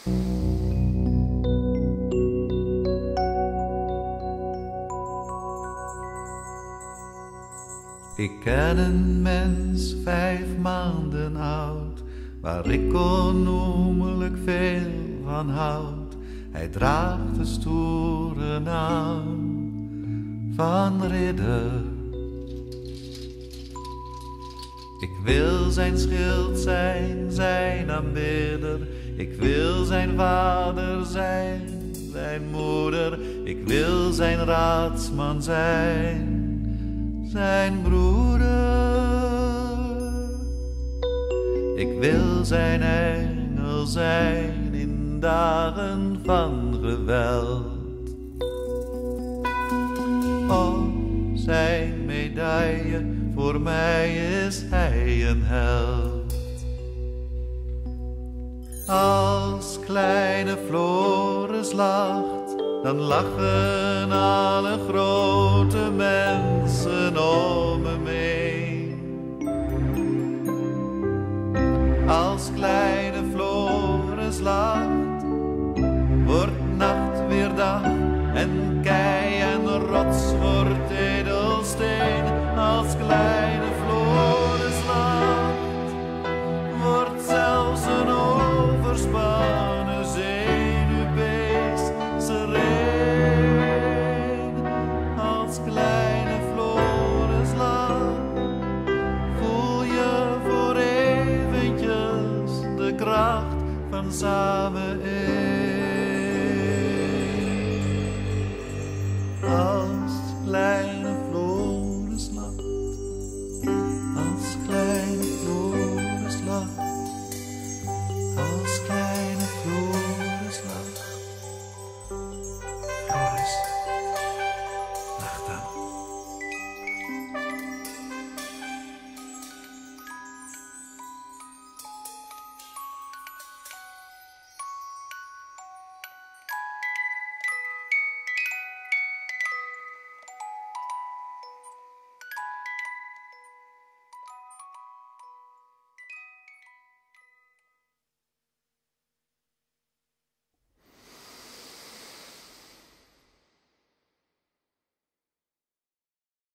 Ik ken een mens 5 maanden oud, waar ik onnoemelijk veel van houd. Hij draagt de stoere naam van ridder. Ik wil zijn schild zijn, zijn aanbidder. Ik wil zijn vader zijn, zijn moeder. Ik wil zijn raadsman zijn, zijn broeder. Ik wil zijn engel zijn in dagen van geweld. Oh, zijn medaille, voor mij is hij een held. Als kleine Floris lacht, dan lachen alle grote mensen om me heen. Als kleine Floris lacht, wordt nacht weer dag en kei en rots wordt edelsteen. Als kleine Floris lacht, wordt zelfs een overspannen zenuwbeest sereen. Als kleine Floris lacht, voel je voor eventjes de kracht van samen in.